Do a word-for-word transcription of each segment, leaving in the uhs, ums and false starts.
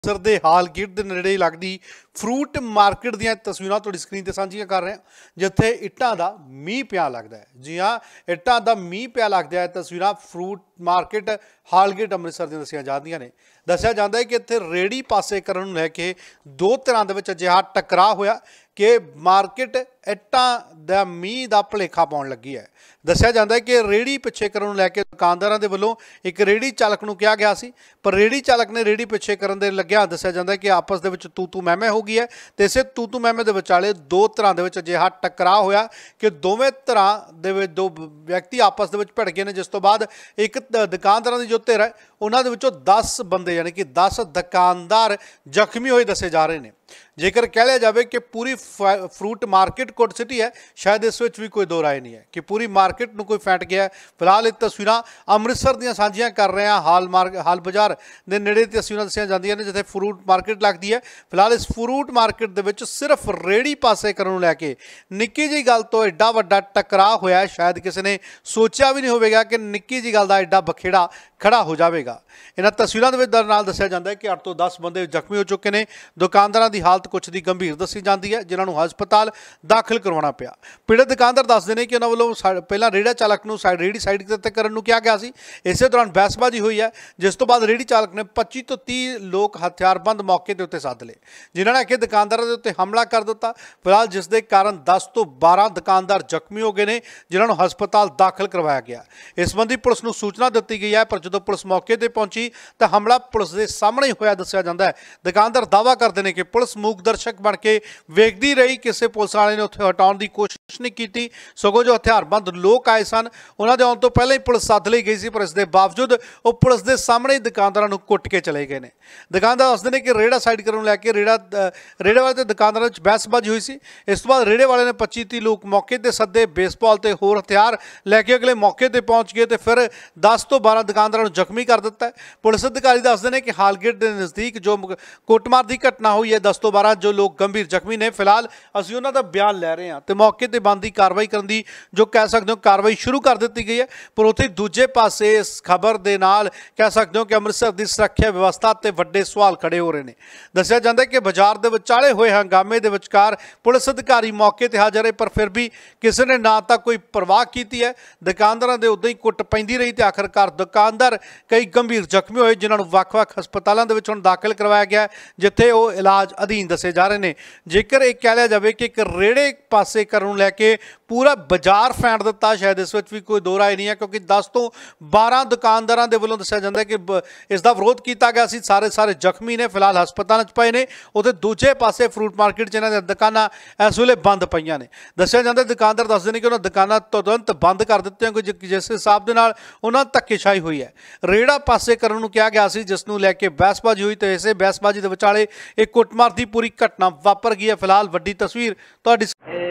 Sir दे हाल gate के नेड़े लगती फ्रूट मार्केट दी तस्वीरां तुहाडी स्क्रीन ते साझियां कर रहे हैं जिथे इट्टां दा मींह पिया लगता है। जी हाँ, इट्टां दा मींह पिया लगता है। तस्वीरां fruit market hall gate Amritsar दी दसिया जांदियां ने। दसिया जाता है कि इत्थे रेहड़ी पासे करन नूं लैके दो तरह दे विच अजिहा टकराव होया कि मार्केट इट्टां दा मींह दा भुलेखा पाउण लगी है। दसिया जाता है कि रेहड़ी पिछे करन नूं लैके दुकानदारां दे वल्लों एक रेहड़ी चालक नूं कहा गया सी, पर रेहड़ी चालक ने रेहड़ी पिछे करन दे लग्गिया दसिया जाता है कि आपस दे विच तू तू मैमे हो गई है ते इसे तू तू मैमे दे विचाले दो तरह दे विच अजिहा टकराव होया कि दोवें तरह दे विच दो व्यक्ति आपस दे विच भिड़ गए ने, जिस तो बाद एक दुकानदारां दी जो धिर है उन्हां दे विचों दस बंदे यानी कि दस दुकानदार जख्मी होए दसे जा रहे हैं। जेकर कह लिया जाए कि पूरी फ्रूट मार्केट कोट सिटी है, शायद इस विच भी कोई दो राय नहीं है कि पूरी मार्केट नूं कोई फैंट गया है। फिलहाल ये तस्वीरां अमृतसर दियां साझियां कर रहे हैं। हाल मार्ग हाल बाजार के नेड़े तस्वीरां दसिया जांदियां ने जिथे फ्रूट मार्केट लगती है। फिलहाल इस फ्रूट मार्केट दे विच सिर्फ रेहड़ी पासे करन नूं लैके निक्की जी गल तो एडा वड्डा टकराव होया है, शायद किसी ने सोचा भी नहीं होवेगा कि निक्की जी गल दा एडा बखेड़ा खड़ा हो जाएगा। इन्हां तस्वीरां दे विच नाल दस्सिया जांदा है कि अठ तो दस बंदे जख्मी हो चुके हैं। दुकानदारां दी हालत कुछ दी गंभीर दसी जाती है, जिन्होंने हस्पताल दाखिल करवाना पिया। पीड़ित दुकानदार दसदे ने कि उन्होंने वालों पहला रेहड़ा चालक नूं साइड रेहड़ी साइड ते करन नूं कहा गया सी। इसे दौरान बहसबाजी हुई है, जिस तो बाद रेहड़ी चालक ने पच्ची तो तीह लोग हथियारबंद मौके के उत्ते सद ले, जिन्होंने आके दुकानदारों के उत्ते हमला कर दिता। फिलहाल जिस दे कारण दस तो बारह दुकानदार जख्मी हो गए हैं, जिन्होंने हस्पताल दाखिल करवाया गया। इस संबंधी पुलिस नूं सूचना दी गई है, पर जो पुलिस मौके पर पहुंची तो हमला पुलिस के सामने ही होया दस्सिया जाता है। दुकानदार दावा करते हैं कि पुलिस मूक दर्शक बन के वेखदी रही, किसी पुलिस वाले ने उत्थे हटाउण दी कोशिश नहीं की, सगों जो हथियारबंद लोग आए सन उन्होंने दे आउण तो पहले ही पुलिस सद लई गई सी, पर इस दे बावजूद वो पुलिस के सामने ही दुकानदारां नूं कुट के चले गए हैं। दुकानदार दसदे ने कि रेहड़ा साइड करन लैके रेहड़ा रेहड़े वाले ते दुकानदारां विच बहसबाजी हुई सी। इस तो बाद रेहड़े वाले ने पच्ची तीह लोग मौके पर सदे, बेसबॉल ते होर हथियार लैके अगले मौके पर पहुँच गए तो फिर दस तो बारह दुकानदारां नूं जख्मी कर दिता है। पुलिस अधिकारी दसदे ने कि हालगेट के नज़दीक जो कुटमार की घटना हुई है, दस तो बारह जो लोग गंभीर जख्मी ने। फिलहाल असीं उन्हां दा बयान लै रहे हैं तो मौके पर बनती कार्रवाई करने की जो कह सकते हो कार्रवाई शुरू कर दी गई है। पर उत्थे दूजे पासे इस खबर के नाल कह सकते हो कि अमृतसर की सुरक्षा व्यवस्था ते वड्डे सवाल खड़े हो रहे हैं। दस्सिया जाता है कि बाजार के विचाले हुए हंगामे के विचकार पुलिस अधिकारी मौके पर हाजिर है, पर फिर भी किसी ने ना तो कोई परवाह की है। दुकानदारों के उदा ही कुट पैंदी रही तो आखिरकार दुकानदार कई गंभीर जख्मी होए, जिन्होंने वक्-वक् हस्पतालों के हुण दाखिल करवाया गया, जिथे वो इलाज अधीन दसे जा रहे हैं। जेकर एक कह लिया जाए कि एक रेहड़े पासे करन लैके पूरा बाजार फैंट दिता, शायद इस भी कोई दो राय नहीं है, क्योंकि दस तो बारह दुकानदारों के वलों दस्सिया जाता है कि इसका विरोध किया गया सी। सारे सारे जख्मी ने, फिलहाल हस्पताल पे ने। उधर दूजे पासे फ्रूट मार्केट च इन्हां दी दुकानां इस वेले बंद पईयां ने। दस्सिया जाता दुकानदार दसदे ने कि उन्होंने दुकानां तुरंत बंद कर दित्तियां, क्योंकि जिस हिसाब के नाल उन्हां धक्केशाही हुई है। रेहड़ा पासे करन नूं कहा गया सी, जिस नूं लैके बहसबाजी हुई तो इसे बहसबाजी के विचाले एक कुटमार की पूरी घटना वापर गई है। फिलहाल वड्डी तस्वीर तुहाडी।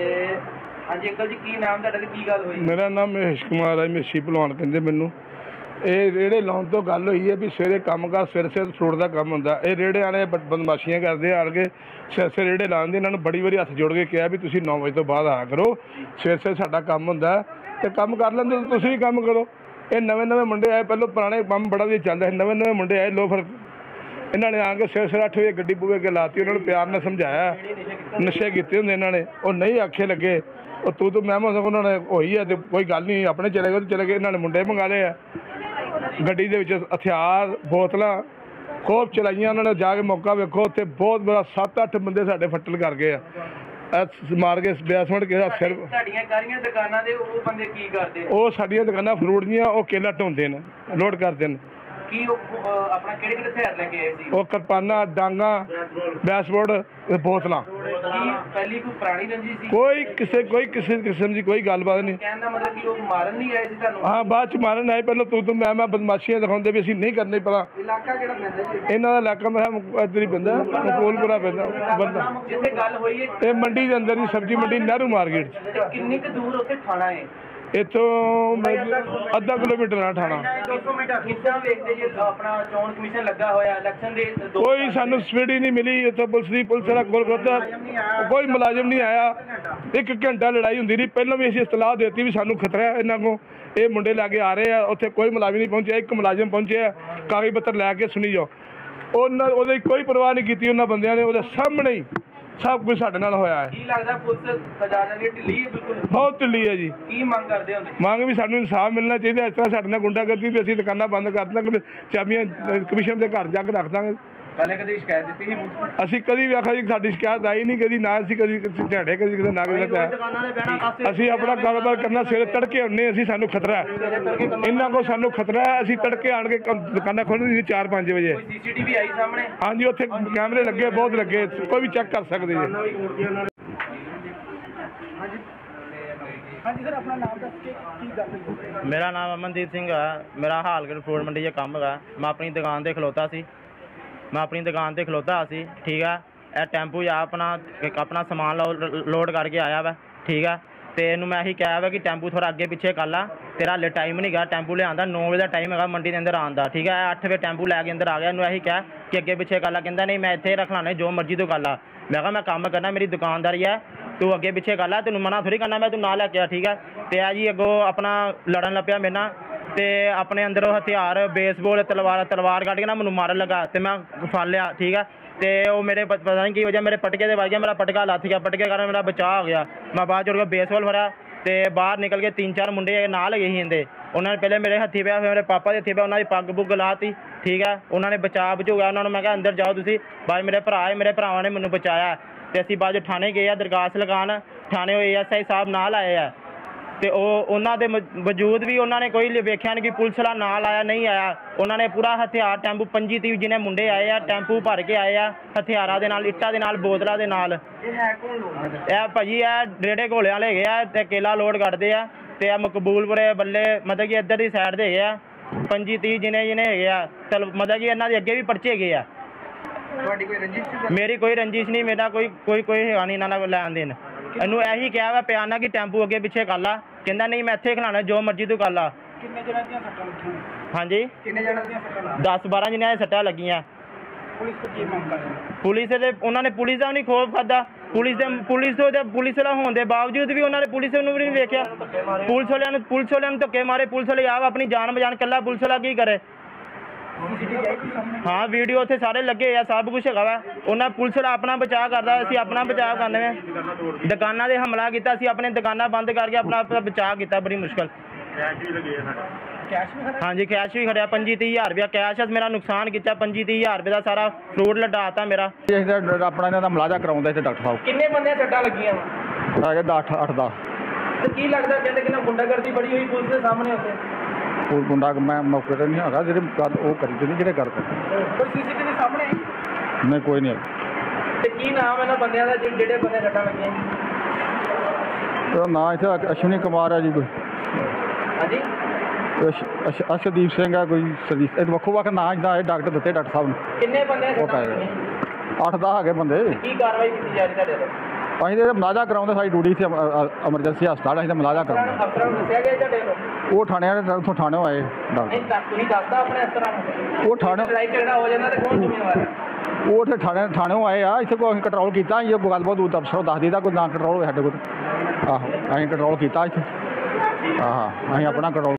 ਹਾਂਜੀ ਅੰਕਲ जी की नाम ਤੁਹਾਡਾ ਤੇ ਕੀ ਗੱਲ ਹੋਈ? मेरा नाम महेश कुमार है, मेशी भलवान कहते मैनू। ਇਹ ਰੇੜੇ ਲਾਉਣ ਤੋਂ ਗੱਲ ਹੋਈ ਹੈ ਵੀ ਸਵੇਰੇ ਕੰਮ ਕਰ ਸਿਰ ਸਿਰ ਫਰੂਟ ਦਾ ਕੰਮ ਹੁੰਦਾ। ਇਹ ਰੇੜੇ ਵਾਲੇ ਬਦਮਾਸ਼ੀਆਂ ਕਰਦੇ ਆਣ ਕੇ ਸਿਰ ਸਿਰ ਰੇੜੇ ਲਾਉਂਦੇ। ਇਹਨਾਂ ਨੂੰ ਬੜੀ ਵਾਰੀ ਹੱਥ ਜੋੜ ਕੇ ਕਿਹਾ ਵੀ ਤੁਸੀਂ ਨੌ ਵਜੇ ਤੋਂ ਬਾਅਦ ਆਇਆ ਕਰੋ, ਸਵੇਰ ਸਿਰ ਸਾਡਾ ਕੰਮ ਹੁੰਦਾ ਤੇ ਕੰਮ ਕਰ ਲੈਂਦੇ ਤੁਸੀਂ ਵੀ ਕੰਮ ਕਰੋ। ਇਹ ਨਵੇਂ ਨਵੇਂ ਮੁੰਡੇ ਆਏ, ਪਹਿਲਾਂ ਪੁਰਾਣੇ ਕੰਮ ਬੜਾ ਵਧੀਆ ਚੱਲਦਾ ਸੀ, ਨਵੇਂ ਨਵੇਂ ਮੁੰਡੇ ਆਏ ਲੋ ਫਿਰ ਇਹਨਾਂ ਨੇ ਆ ਕੇ ਸਵੇਰ ਸਵੇਰ ਅੱਠ ਵਜੇ ਗੱਡੀ ਬੂਹੇ ਅੱਗੇ ਲਾਤੀ। ਉਹਨਾਂ ਨੂੰ ਪਿਆਰ ਨਾਲ ਸਮਝਾਇਆ, ਨਸ਼ੇ ਕੀਤੇ ਹੁੰਦੇ ਇਹਨਾਂ ਨੇ, ਉਹ ਨਹੀਂ ਆਖੇ ਲੱਗੇ। ਉਹ ਤੂੰ ਤੂੰ ਮੈਂ ਉਹਨਾਂ ਨੇ ਹੋਈ ਹੈ ਤੇ ਕੋਈ ਗੱਲ ਨਹੀਂ, ਆਪਣੇ ਚਲੇ ਗਏ ਚਲੇ ਗਏ। ਇਹਨਾਂ ਨੇ ਮੁੰਡੇ ਮੰਗਾ ਲਏ ਆ, ਗੱਡੀ ਦੇ ਵਿੱਚ ਹਥਿਆਰ ਬੋਤਲਾਂ ਖੂਬ ਚਲਾਈਆਂ ਉਹਨਾਂ ਨੇ। ਜਾ ਕੇ ਮੌਕਾ ਵੇਖੋ ਉੱਥੇ ਬਹੁਤ ਬੜਾ ਸੱਤ ਅੱਠ ਬੰਦੇ ਸਾਡੇ ਫੱਟਲ ਕਰ ਗਏ ਆ, ਮਾਰ ਕੇ ਬੈਸਮੈਂਟ ਕਿਸੇ ਦਾ ਸਿਰ। ਸਾਡੀਆਂ ਕਾਰੀਆਂ ਦੁਕਾਨਾਂ ਦੇ ਉਹ ਬੰਦੇ ਕੀ ਕਰਦੇ? ਉਹ ਸਾਡੀਆਂ ਦੁਕਾਨਾਂ ਫਰੂਟ ਦੀਆਂ ਉਹ ਕੇਲਾ ਢੋਂਦੇ ਨੇ, ਲੋਡ ਕਰਦੇ ਨੇ। ਕੀ ਉਹ ਆਪਣਾ ਕਿਹੜੇ ਕਿਹੜੇ ਹਥਿਆਰ ਲੈ ਕੇ ਆਏ ਸੀ? ਉਹ ਕਿਰਪਾਨਾਂ, ਡਾਂਗਾ, ਬੈਸਬੋਰਡ, ਬੋਤਲਾਂ। ਕੀ ਪਹਿਲੀ ਕੋਈ ਪੁਰਾਣੀ ਰੰਜੀ ਸੀ? ਕੋਈ ਕਿਸੇ ਕੋਈ ਕਿਸੇ ਕਿਸਮ ਦੀ ਕੋਈ ਗੱਲਬਾਤ ਨਹੀਂ। ਕਹਿਣ ਦਾ ਮਤਲਬ ਕਿ ਉਹ ਮਾਰਨ ਨਹੀਂ ਆਏ ਸੀ ਤੁਹਾਨੂੰ? ਹਾਂ, ਬਾਅਦ ਚ ਮਾਰਨ ਆਏ। ਪਹਿਲਾਂ ਤੂੰ ਤੂੰ ਮੈਂ ਮੈਂ ਬਦਮਾਸ਼ੀਆਂ ਦਿਖਾਉਂਦੇ ਵੀ ਅਸੀਂ ਨਹੀਂ ਕਰਨੇ। ਪਤਾ ਇਲਾਕਾ ਕਿਹੜਾ ਪੈਂਦਾ ਜੀ? ਇਹਨਾਂ ਦਾ ਇਲਾਕਾ ਮੇਰਾ ਇੱਧਰ ਹੀ ਪੈਂਦਾ, ਮਕਬੂਲਪੁਰਾ ਪੈਂਦਾ ਬੰਦਾ। ਜਿੱਥੇ ਗੱਲ ਹੋਈ ਹੈ ਇਹ ਮੰਡੀ ਦੇ ਅੰਦਰ ਹੀ, ਸਬਜ਼ੀ ਮੰਡੀ ਨਹਿਰੂ ਮਾਰਕੀਟ ਚ। ਕਿੰਨੀ ਕੁ ਦੂਰ ਉੱਥੇ ਥਾਣਾ ਹੈ? ਇੱਥੋਂ ਅੱਧਾ ਕਿਲੋਮੀਟਰ ਆ ਠਾਣਾ। ਦੋ ਸੌ ਮੀਟਰ ਕਿੱਦਾਂ ਵੇਖਦੇ ਜੀ ਆਪਣਾ ਚੋਣ ਕਮਿਸ਼ਨ ਲੱਗਾ ਹੋਇਆ ਇਲੈਕਸ਼ਨ ਦੇ? ਕੋਈ ਸਾਨੂੰ ਸਪੀਡ ਹੀ ਨਹੀਂ ਮਿਲੀ ਇੱਥੋਂ ਪੁਲਿਸ ਦੀ। ਪੁਲਿਸ ਵਾਲਾ ਕੋਲ ਖਲੋਤਾ, ਕੋਈ ਮੁਲਾਜ਼ਮ ਨਹੀਂ ਆਇਆ। ਇੱਕ ਘੰਟਾ ਲੜਾਈ ਹੁੰਦੀ ਰਹੀ। ਪਹਿਲਾਂ ਵੀ ਅਸੀਂ ਇਤਲਾਹ ਦਿੱਤੀ ਵੀ ਸਾਨੂੰ ਖਤਰਾ ਹੈ ਇਹਨਾਂ ਕੋਲ, ਇਹ ਮੁੰਡੇ ਲੈ ਕੇ ਆ ਰਹੇ ਆ। ਉੱਥੇ ਕੋਈ ਮੁਲਾਜ਼ਮ ਨਹੀਂ ਪਹੁੰਚਿਆ, ਇੱਕ ਮੁਲਾਜ਼ਮ ਪਹੁੰਚਿਆ, ਕਾਗਜ਼ ਪੱਤਰ ਲੈ ਕੇ ਸੁਣੀ ਜਾਓ। ਉਹਨਾਂ ਉਹਦੀ ਕੋਈ ਪਰਵਾਹ ਨਹੀਂ ਕੀਤੀ ਉਹਨਾਂ ਬੰਦਿਆਂ ਨੇ। ਉਹਦੇ ਸਾਹਮਣੇ ਹੀ ਸਭ ਕੁਝ ਸਾਡੇ ਨਾਲ ਹੋਇਆ ਹੈ। ਕੀ ਲੱਗਦਾ ਪੁਲਿਸ ਪ੍ਰਸ਼ਾਸਨ ਦੀ ਢਿੱਲੀ ਹੈ? ਬਿਲਕੁਲ ਬਹੁਤ ਢਿੱਲੀ ਹੈ ਜੀ। ਕੀ ਮੰਗ ਕਰਦੇ ਹੋ? ਮੰਗ ਵੀ ਸਾਨੂੰ ਇਨਸਾਫ ਮਿਲਣਾ ਚਾਹੀਦਾ। ਇਸ ਤਰ੍ਹਾਂ ਸਾਡੇ ਨਾਲ ਗੁੰਡਾਗਰਦੀ ਵੀ ਅਸੀਂ ਦੁਕਾਨਾਂ ਬੰਦ ਕਰ ਦਾਂਗੇ, ਚਾਬੀਆਂ ਕਮਿਸ਼ਨ ਦੇ ਘਰ ਜਾ ਕੇ ਰੱਖ ਦਾਂਗੇ। ਪਹਿਲੇ ਕਦੀ ਸ਼ਿਕਾਇਤ ਦਿੱਤੀ ਸੀ ਪੁਲਿਸ ਨੂੰ? ਅਸੀਂ ਕਦੀ ਵੀ ਆਖਿਆ ਜੀ ਸਾਡੀ ਸ਼ਿਕਾਇਤ ਆਈ ਨਹੀਂ ਕਦੀ, ਨਾ ਅਸੀਂ ਕਦੀ ਝਾੜੇ ਕਦੀ ਕਿਤੇ ਨਾ ਕਿਸੇ ਦਾ। ਅਸੀਂ ਆਪਣਾ ਕਾਰੋਬਾਰ ਕਰਨਾ, ਸਵੇਰੇ ਤੜਕੇ ਆਉਂਦੇ ਅਸੀਂ, ਸਾਨੂੰ ਖਤਰਾ ਹੈ ਇਹਨਾਂ ਕੋਲ, ਸਾਨੂੰ ਖਤਰਾ ਹੈ। ਅਸੀਂ ਤੜਕੇ ਆਣ ਕੇ ਦੁਕਾਨਾਂ ਖੋਲ੍ਹਣੀ ਚਾਰ ਪੰਜ ਵਜੇ। ਕੋਈ ਸੀਸੀਟੀਵੀ ਆਈ ਸਾਹਮਣੇ? ਹਾਂਜੀ, ਉੱਥੇ ਕੈਮਰੇ ਲੱਗੇ, ਬਹੁਤ ਲੱਗੇ, ਕੋਈ ਵੀ ਚੈੱਕ ਕਰ ਸਕਦੇ ਜੀ। ਹਾਂਜੀ ਸਰ, ਆਪਣਾ ਨਾਮ ਦੱਸ ਕੇ ਕੀ ਗੱਲ? ਮੇਰਾ ਨਾਮ ਅਮਨਦੀਪ ਸਿੰਘ ਹੈ। ਮੇਰਾ ਹਾਲਗੜ੍ਹ ਫਰੂਟ ਮੰਡੀ 'ਚ ਕੰਮ ਹੈਗਾ। ਮੈਂ ਆਪਣੀ ਦੁਕਾਨ 'ਤੇ ਖਲੋਤਾ ਸੀ ਮੈਂ ਆਪਣੀ ਦੁਕਾਨ 'ਤੇ ਖਲੋਤਾ ਸੀ ਠੀਕ ਆ। ਇਹ ਟੈਂਪੂ ਆ ਆਪਣਾ ਇੱਕ ਆਪਣਾ ਸਮਾਨ ਲੋਡ ਕਰਕੇ ਆਇਆ ਵਾ ਠੀਕ ਆ। ਅਤੇ ਇਹਨੂੰ ਮੈਂ ਇਹੀ ਕਿਹਾ ਵਾ ਕਿ ਟੈਂਪੂ ਥੋੜ੍ਹਾ ਅੱਗੇ ਪਿੱਛੇ ਕਰ ਲਾ, ਤੇਰਾ ਹਾਲੇ ਟਾਈਮ ਨਹੀਂ ਗਾ ਟੈਂਪੂ ਲਿਆਉਣ ਦਾ। ਨੌ ਵਜੇ ਦਾ ਟਾਈਮ ਹੈਗਾ ਮੰਡੀ ਦੇ ਅੰਦਰ ਆਉਣ ਦਾ ਠੀਕ ਹੈ। ਅੱਠ ਵਜੇ ਟੈਂਪੂ ਲੈ ਕੇ ਅੰਦਰ ਆ ਗਿਆ। ਇਹਨੂੰ ਇਹੀ ਕਿਹਾ ਕਿ ਅੱਗੇ ਪਿੱਛੇ ਕਰ ਲਾ। ਕਹਿੰਦਾ ਨਹੀਂ ਮੈਂ ਇੱਥੇ ਰੱਖ ਲਾਣੇ, ਜੋ ਮਰਜ਼ੀ ਤੂੰ ਕਰ ਲਾ। ਮੈਂ ਕਿਹਾ ਮੈਂ ਕੰਮ ਕਰਨਾ, ਮੇਰੀ ਦੁਕਾਨਦਾਰੀ ਹੈ, ਤੂੰ ਅੱਗੇ ਪਿੱਛੇ ਕਰ ਲਾ, ਤੈਨੂੰ ਮਨਾ ਥੋੜ੍ਹੀ ਕਰਨਾ ਮੈਂ, ਤੂੰ ਨਾ ਲੈ ਕੇ ਆ ਠੀਕ ਹੈ। ਅਤੇ ਆ ਜੀ ਅੱਗੋਂ ਆਪਣਾ ਲੜਨ ਲੱਗ ਪਿਆ ਮੇਰੇ ਨਾਲ, ਅਤੇ ਆਪਣੇ ਅੰਦਰੋਂ ਹਥਿਆਰ ਬੇਸਬੋਲ ਤਲਵਾਰ ਤਲਵਾਰ ਕੱਢ ਕੇ ਨਾ ਮੈਨੂੰ ਮਾਰਨ ਲੱਗਾ, ਅਤੇ ਮੈਂ ਫੜ ਲਿਆ ਠੀਕ ਹੈ। ਅਤੇ ਉਹ ਮੇਰੇ ਪਤਾ ਨਹੀਂ ਕੀ ਵਜ੍ਹਾ ਮੇਰੇ ਪਟਕੇ ਦੇ ਵੱਜ ਗਿਆ, ਮੇਰਾ ਪਟਕਾ ਲੱਥ ਗਿਆ, ਪਟਕੇ ਕਾਰਨ ਮੇਰਾ ਬਚਾਅ ਹੋ ਗਿਆ। ਮੈਂ ਬਾਅਦ ਚੋਂ ਬੇਸਬੋਲ ਫੜਿਆ ਅਤੇ ਬਾਹਰ ਨਿਕਲ ਕੇ ਤਿੰਨ ਚਾਰ ਮੁੰਡੇ ਨਾਲ ਗਏ ਸੀ ਇਹਦੇ, ਉਹਨਾਂ ਨੇ ਪਹਿਲੇ ਮੇਰੇ ਹੱਥੀ ਪਿਆ, ਫਿਰ ਮੇਰੇ ਪਾਪਾ ਦੇ ਹੱਥੀ ਪਿਆ, ਉਹਨਾਂ ਦੀ ਪੱਗ ਪੁੱਗ ਲਾਤੀ ਠੀਕ ਹੈ। ਉਹਨਾਂ ਨੇ ਬਚਾਅ ਬਚੂਗਾ ਉਹਨਾਂ ਨੂੰ। ਮੈਂ ਕਿਹਾ ਅੰਦਰ ਜਾਓ ਤੁਸੀਂ, ਬਾਅਦ ਮੇਰੇ ਭਰਾ ਹੈ, ਮੇਰੇ ਭਰਾਵਾਂ ਨੇ ਮੈਨੂੰ ਬਚਾਇਆ। ਅਤੇ ਅਸੀਂ ਬਾਅਦ 'ਚ ਥਾਣੇ ਗਏ ਆ ਦਰਖਾਸਤ ਲਗਾਉਣ, ਥਾਣੇ ਏ ਐਸ ਆਈ ਸਾਹਿਬ ਨਾਲ ਆਏ ਆ, ਅਤੇ ਉਹ ਉਹਨਾਂ ਦੇ ਵਜੂਦ ਵੀ ਉਹਨਾਂ ਨੇ ਕੋਈ ਵੇਖਿਆ ਨਹੀਂ ਕਿ ਪੁਲਿਸ ਵਾਲਾ ਨਾਲ ਆਇਆ ਨਹੀਂ ਆਇਆ। ਉਹਨਾਂ ਨੇ ਪੂਰਾ ਹਥਿਆਰ ਟੈਂਪੂ ਪੰਜੀ ਤੀਹ ਜਿਹਨੇ ਮੁੰਡੇ ਆਏ ਆ, ਟੈਂਪੂ ਭਰ ਕੇ ਆਏ ਆ ਹਥਿਆਰਾਂ ਦੇ ਨਾਲ, ਇੱਟਾਂ ਦੇ ਨਾਲ, ਬੋਤਲਾਂ ਦੇ ਨਾਲ। ਇਹ ਹੈ ਕੌਣ ਲੋਕ? ਇਹ ਭਾਜੀ ਇਹ ਰੇੜੇ ਘੋਲਿਆਂ ਵਾਲੇ ਹੈਗੇ ਆ, ਅਤੇ ਕੇਲਾ ਲੋਡ ਕੱਢਦੇ ਆ, ਅਤੇ ਇਹ ਮਕਬੂਲਪੁਰੇ ਬੱਲੇ ਮਤਲਬ ਕਿ ਇੱਧਰ ਦੀ ਸਾਈਡ ਦੇ ਹੈਗੇ ਆ। ਪੰਜੀ ਤੀਹ ਜਿਹਨੇ ਜਿਹਨੇ ਹੈਗੇ ਆ, ਚਲ ਮਤਲਬ ਕਿ ਇਹਨਾਂ ਦੇ ਅੱਗੇ ਵੀ ਪਰਚੇ ਹੈਗੇ ਆ। ਤੁਹਾਡੀ ਕੋਈ ਰੰਜਿਸ਼? ਮੇਰੀ ਕੋਈ ਰੰਜਿਸ਼ ਨਹੀਂ, ਮੇਰਾ ਕੋਈ ਕੋਈ ਕੋਈ ਹੈਗਾ ਨਹੀਂ ਇਹਨਾਂ ਨਾਲ ਲੈਣ ਦੇਣ। ਇਹਨੂੰ ਇਹੀ ਕਿਹਾ ਵਾ ਪਿਆਰ ਨਾਲ ਕਿ ਟੈਂਪੂ ਅੱਗੇ ਪਿੱਛੇ ਕਰ ਲਾ, ਕਹਿੰਦਾ ਨਹੀਂ ਮੈਂ ਇੱਥੇ ਖਿਲਾਣਾ, ਜੋ ਮਰਜ਼ੀ ਤੂੰ ਕਰ ਲਾ। ਕਿੰਨੇ ਜਣਾਂ ਦੀਆਂ ਸੱਟਾਂ ਲੱਗੀਆਂ? ਹਾਂਜੀ, ਕਿੰਨੇ ਜਣਾਂ ਦੀਆਂ ਸੱਟਾਂ ਲੱਗੀਆਂ? ਦਸ ਬਾਰਾਂ ਜਣਿਆਂ ਦੀਆਂ ਸੱਟਾਂ ਲੱਗੀਆਂ। ਪੁਲਿਸ ਤੋਂ ਕੀ ਮੰਗ ਕਰਦੇ? ਪੁਲਿਸ ਦੇ ਉਹਨਾਂ ਨੇ ਪੁਲਿਸ ਦਾ ਵੀ ਨਹੀਂ ਖੌਫ ਖਾਧਾ। ਪੁਲਿਸ ਦੇ ਪੁਲਿਸ ਤੋਂ ਪੁਲਿਸ ਵਾਲਾ ਹੋਣ ਦੇ ਬਾਵਜੂਦ ਵੀ ਉਹਨਾਂ ਨੇ ਪੁਲਿਸ ਨੂੰ ਵੀ ਨਹੀਂ ਵੇਖਿਆ। ਪੁਲਿਸ ਵਾਲਿਆਂ ਨੂੰ ਪੁਲਿਸ ਵਾਲਿਆਂ ਨੂੰ ਧੱਕੇ ਮਾਰੇ। ਪੁਲਿਸ ਵਾਲੇ ਆਪ ਆਪਣੀ ਜਾਨ ਬਚਾਉਣ, ਇਕੱਲਾ ਪੁਲਿਸ ਵਾਲਾ ਕੀ ਕਰੇ। ਹਾਂ, ਵੀਡੀਓ ਉੱਥੇ ਸਾਰੇ ਲੱਗੇ ਆ, ਸਭ ਕੁਛ ਹੈਗਾ ਵਾ। ਉਹਨਾਂ ਪੁਲਿਸ ਵਾਲਾ ਆਪਣਾ ਬਚਾਅ ਕਰਦਾ, ਅਸੀਂ ਆਪਣਾ ਬਚਾਅ ਕਰਨੇ ਵਾ। ਦੁਕਾਨਾਂ 'ਤੇ ਹਮਲਾ ਕੀਤਾ, ਅਸੀਂ ਆਪਣੇ ਦੁਕਾਨਾਂ ਬੰਦ ਕਰਕੇ ਆਪਣਾ ਆਪਣਾ ਬਚਾਅ ਕੀਤਾ ਬੜੀ ਮੁਸ਼ਕਲ। ਹਾਂਜੀ, ਕੈਸ਼ ਵੀ ਖੜਿਆ ਪੰਜੀ ਤੀਹ ਹਜ਼ਾਰ ਰੁਪਇਆ ਕੈਸ਼। ਮੇਰਾ ਨੁਕਸਾਨ ਕੀਤਾ ਪੰਜੀ ਤੀਹ ਹਜ਼ਾਰ ਰੁਪਏ ਦਾ, ਸਾਰਾ ਫਰੂਟ ਲਟਾਤਾ ਮੇਰਾ। ਆਪਣਾ ਇਹਨਾਂ ਦਾ ਮੁਲਾਜ਼ਾ ਕਰਾਉਂਦਾ ਇੱਥੇ ਡਾਕਟਰ ਸਾਹਿਬ। ਕਿੰਨੇ ਬੰਦੇ ਸੱਟਾਂ ਲੱਗੀਆਂ? ਹੈਗੇ ਦਸ ਅੱਠ ਦਾ। ਤੇ ਕੀ ਲੱਗਦਾ ਕਹਿੰਦੇ ਕਿ ਨਾ ਗੁੰਡਾਗਰਦੀ ਬੜੀ ਹੋਈ ਪੁਲਿਸ ਦੇ ਸਾਹਮਣੇ ਉੱਥੇ? ਉਹ ਗੁੰਡਾ ਮੈਂ ਮੌਕੇ 'ਤੇ ਨਹੀਂ ਹੈਗਾ, ਜਿਹੜੇ ਗੱਲ ਉਹ ਕਰੀ ਤੇ ਨਹੀਂ ਜਿਹੜੇ ਕਰਦੇ। ਕੋਈ ਸੀਸੀਟੀਵੀ ਸਾਹਮਣੇ ਆਈ? ਨਹੀਂ, ਕੋਈ ਨਹੀਂ। ਤੇ ਕੀ ਨਾਮ ਇਹਨਾਂ ਬੰਦਿਆਂ ਦਾ ਜਿ- ਜਿਹੜੇ ਬੰਦੇ ਸੱਟਾਂ ਲੱਗੀਆਂ? ਉਹਦਾ ਨਾਂ ਇੱਥੇ ਅਸ਼ਵਨੀ ਕੁਮਾਰ ਹੈ ਜੀ ਕੋਈ, ਹਾਂਜੀ, ਅਸ਼- ਅਸ਼- ਅਸ਼ਦੀਪ ਸਿੰਘ ਹੈ ਕੋਈ, ਸਰਦੀਪ, ਇਹ ਵੱਖੋ ਵੱਖ ਨਾਂ ਜਿੱਦਾਂ ਇਹ ਡਾਕਟਰ ਦਿੱਤੇ ਡਾਕਟਰ ਸਾਹਿਬ ਨੇ। ਕਿੰਨੇ ਬੰਦੇ ਉਹ ਸੱਟਾਂ ਕਹਿ ਲੱਗੀਆਂ? ਅੱਠ ਦਸ ਹੈਗੇ ਬੰਦੇ। ਕੀ ਕਾਰਵਾਈ ਕੀਤੀ ਜਾ ਰਹੀ ਤੁਹਾਡੇ ਵੱਲੋਂ? ਅਸੀਂ ਤਾਂ ਮੁਲਾਜ਼ਾ ਕਰਾਉਂਦੇ, ਸਾਡੀ ਡਿਊਟੀ ਸੀ ਐਮਰਜੈਂਸੀ ਹਸਪਤਾਲ, ਅਸੀਂ ਤਾਂ ਮੁਲਾਜ਼ਾ ਅਫਸਰਾਂ ਨੂੰ ਕਰਾਉਂਦੇ। ਅਫਸਰਾਂ ਨੂੰ ਦੱਸਿਆ ਗਿਆ ਤੁਹਾਡੇ ਵੱਲੋਂ? ਉਹ ਥਾਣੇ ਵਾਲੇ ਉੱਥੋਂ ਥਾਣਿਓਂ ਆਏ ਡਾਕਟਰ। ਨਹੀਂ ਤਾਂ ਤੁਸੀਂ ਦੱਸਦਾ ਆਪਣੇ ਅਫਸਰਾਂ ਨੂੰ? ਉਹ ਥਾਣੇ ਲੜਾਈ ਝਗੜਾ ਹੋ ਜਾਂਦਾ ਤੇ ਕੌਣ ਜ਼ਿੰਮੇਵਾਰ ਹੈ? ਉਹ ਉੱਥੇ ਥਾਣੇ ਥਾਣਿਓਂ ਆਏ ਆ, ਇੱਥੇ ਕੋਈ ਅਸੀਂ ਕੰਟਰੋਲ ਕੀਤਾ। ਇਹ ਗੱਲਬਾਤ ਉਹ ਅਫਸਰੋਂ ਦੱਸ ਦਿੱਤਾ, ਕੋਈ ਨਾ ਕੰਟਰੋਲ ਹੋਵੇ ਸਾਡੇ ਕੋਲ। ਆਹੋ, ਅਸੀਂ ਕੰਟਰੋਲ ਕੀਤਾ ਇੱਥੇ। ਆਹ ਅਸੀਂ ਆਪਣਾ ਕੰਟਰੋਲ